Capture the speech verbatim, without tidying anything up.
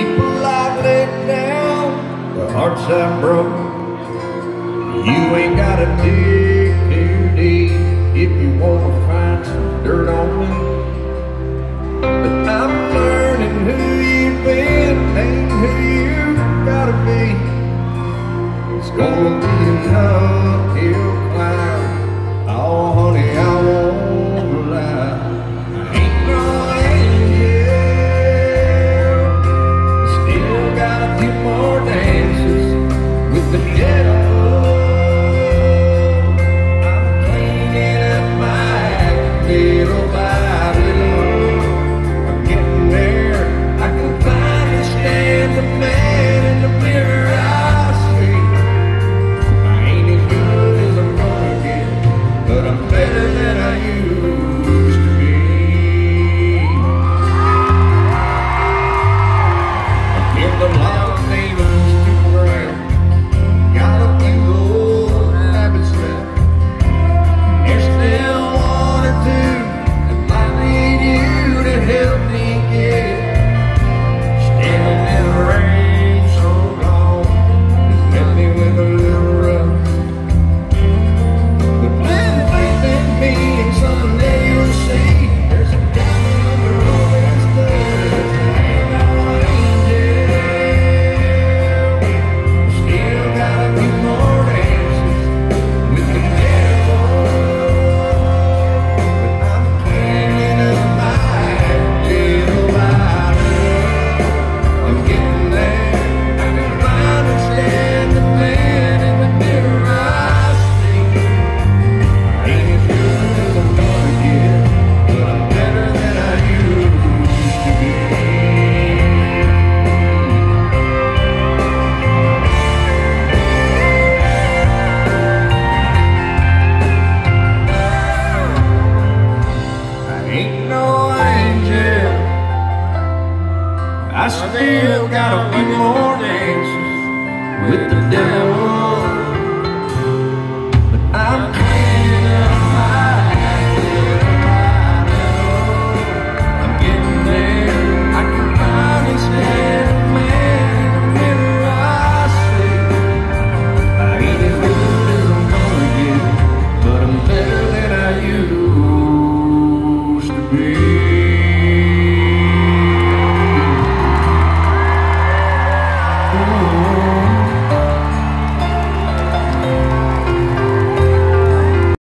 People I've let down, the hearts I've broke. You ain't gotta dig too deep if you wanna find some dirt on me. But I'm learning who you've been and who you gotta be. It's gonna be an uphill climb. Oh, honey, I won't lie. I ain't no angel. Still got a few more dances with the devil. I'm cleaning up my act little by little. I'm getting there. I can finally stand the man in the mirror I see. I ain't as good as I'm gonna get, but I'm better than I used to be. I've killed a lot of demons to the ground. Got a few old habits left. There's still one or two that might need you to help me get. Standing in the rain so long has left me with a little rough. But little faith in me and something that you'll see. There's a diamond under all that stuff. I ain't no angel. Still got a few more dances with the devil. But I'm cleaning up my act little by little. I'm getting there. I can finally stand the man in the mirror I see. I ain't as good as I'm gonna get, but I'm better than I used to be. I ain't no angel. I still got a few more dances with the devil. But I'm